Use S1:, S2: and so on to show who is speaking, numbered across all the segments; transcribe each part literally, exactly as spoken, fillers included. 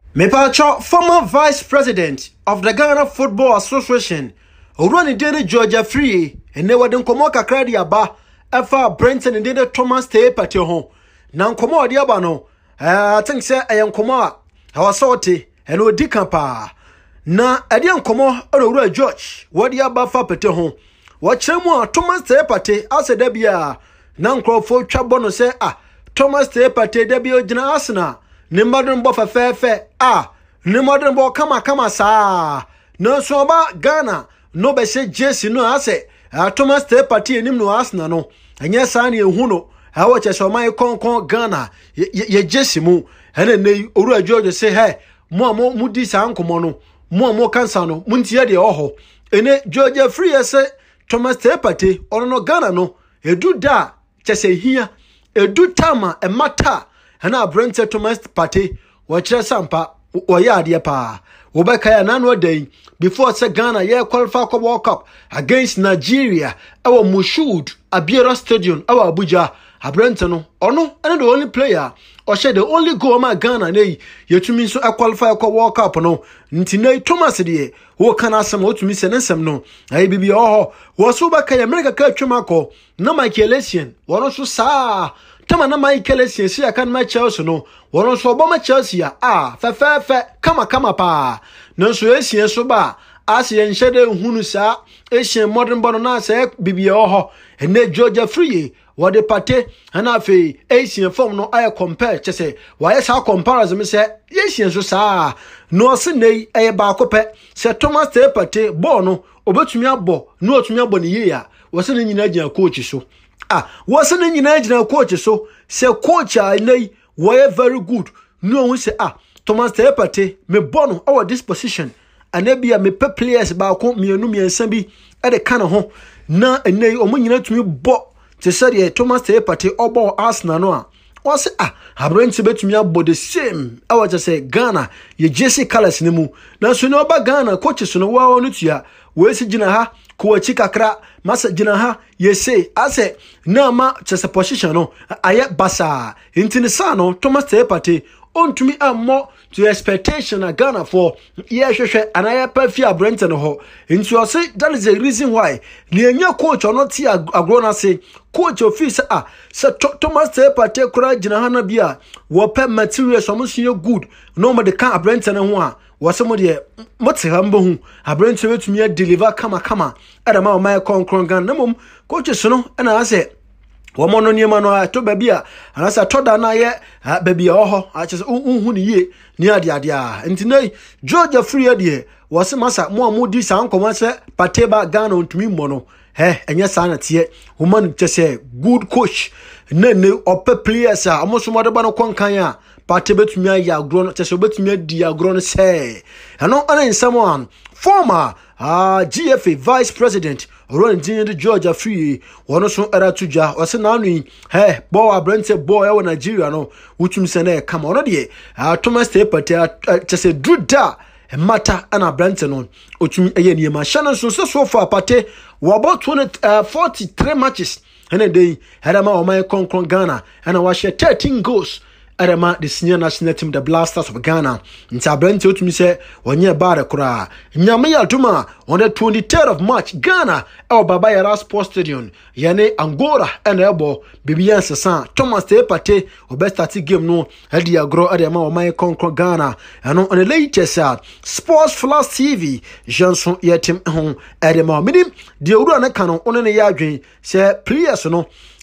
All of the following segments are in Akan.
S1: Mepacho, former vice president of the Ghana Football Association, President George Afriyie, and they were the Nkomo kakra di aba, efa Brenton and the Thomas Partey ho. Na Nkomo di aba no, I think say I Nkomo a wasote and odi kampa. Na adi Nkomo Owura George, what di aba fa Partey ho. What chemu Thomas Partey ase da bia na nkrofo twa bono say ah Thomas Partey da bia ogina Arsenal. Ne modern bo fefefe ah ne modern bo kama kama sa no so ba Ghana no be se Jersey no ase Thomas Partey enim no Arsenal no anya sa na ehu no ha wo che so man konkon Ghana ye Jersey mu ene ne Owura George say hey mo mo mudi sa nkomo no mo mo kansa no muntie de oho ene George Afriyie say Thomas Partey ono no Ghana no edu da che se hia edu tama e mata Hana Brent Thomas Partey wachira sampa oyade pa obeka ya nanu day before say Ghana ye qualify for World Cup against Nigeria our Moshood Abiera Stadium our Abuja Brent no ono and the only player or share the only goal ma Ghana nay yetumi so qualify for World Cup no nti Thomas de wo kana asem otumi se nsem no ai bibi oho wo so beka ya America ka twema ko na Michael Essien wono so saa Tama na Michael Essien si aka na Chelsea no wono so oboma Chelsea ya ah fe fe fe kama kama pa no so Essien so ba ase en hyede hunu sa Essien modern bono na se bibia oho ene George Afriyie wo de Partey na fe Essien form no ay compare chese wa yes ha comparison se Essien so sa no se nei ay ba ko pe se Thomas Partey bo no obetumi abo no otumi abo ne ye ya wo se ne nyina gina coach so ah was an engineer coach so say coach I nay were very good no we say ah Thomas Partey me bono our this position and e bia me pe players ba ko mienu miensa bi e de kan ho na enei omo nyina tumi bo te say de Thomas Partey obo Arsenal no a was ah Abrent betumi abo the same I was just say Ghana ye Jersey colors ne mu na so no ba Ghana coach so no wa onu tua we si gina ha ko chi kakra masa gina ha ye say ase na ma chese position no aye basa intini sa no Thomas Partey ontumi ammo to expectation na Ghana for ye hwehwe anaye perfia Brent no ho nti o say that is the reason why le anya coach ono ti agro na say coach office ah say Thomas Partey kura gina ha na bia wo pe materials omo so good no mo de kan Brent no ho a wasemo de motse hambo hu Abrent betumi deliver kama kama adama o mai konkron gan na mom coach so no na ase wo mo no niema no to babia anasa to da na ye babia oho a chese unhu ni ye ni ade ade a ntinai George Afriyie de wase masa mo amudi sa nkomo se Partey ba Ghana ontumi mo no he enye sa na tie woman chese good coach na ne ope players a amoso mo de ba no konkan a Partey betumi ya agro no chese betumi di agro no se ano ana nsamo former ah G F A vice president President George Afriyie wono so era tuja wase na anu he bo Abrent boy e wo Nigeria no wutum se na e kama ono de Thomas Partey chese druda e mata ana Abrent no otumi eye niema shana so so for Partey wo about forty-three matches and a day hadama o my konkron Ghana and I was thirteen goals Adama the senior national team the Blackstars of Ghana nti Abrent otumi se onye bare kura nyame ya duma on the twenty-third of March Ghana e Baba Yara Sports Stadium yane Angola and ebo bibian sesa Thomas Partey o best start game no e di agro adama o my konkron Ghana and on the latest Sports Flash T V Johnson yetim ho adama minim de owura na kan on ne ya adwen se players no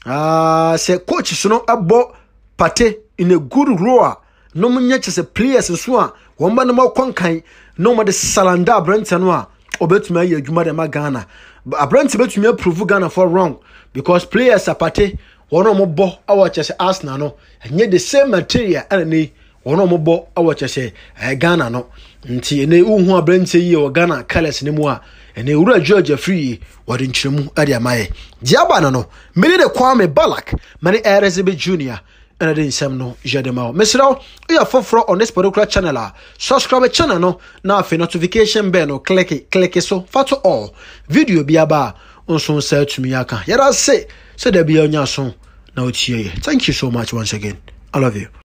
S1: ah se coach no abo Partey in a good rower no munya chese players so a won ba no makwankan no mo de salanda Abrent no a obetuma ye adwuma de ma Ghana Abrent betuma prove Ghana for wrong because players are Partey wono mo bo awo chese Arsenal no enye the same material and ne wono mo bo awo chese Ghana no nti ne uhu Abrent yi o Ghana colors ne mu a ene Owura George Afriyie wade nchiremu ade amaye diaba no no mele de Kwame Balak mane Erezebe Junior and I didn't say no, Jademao. Mister We are for on this particular channel. Subscribe to channel no now for notification bell no click it, click it so for to all video be about on so say to me. Yaka. Yada say, say there be on your song now. Thank you so much once again. I love you.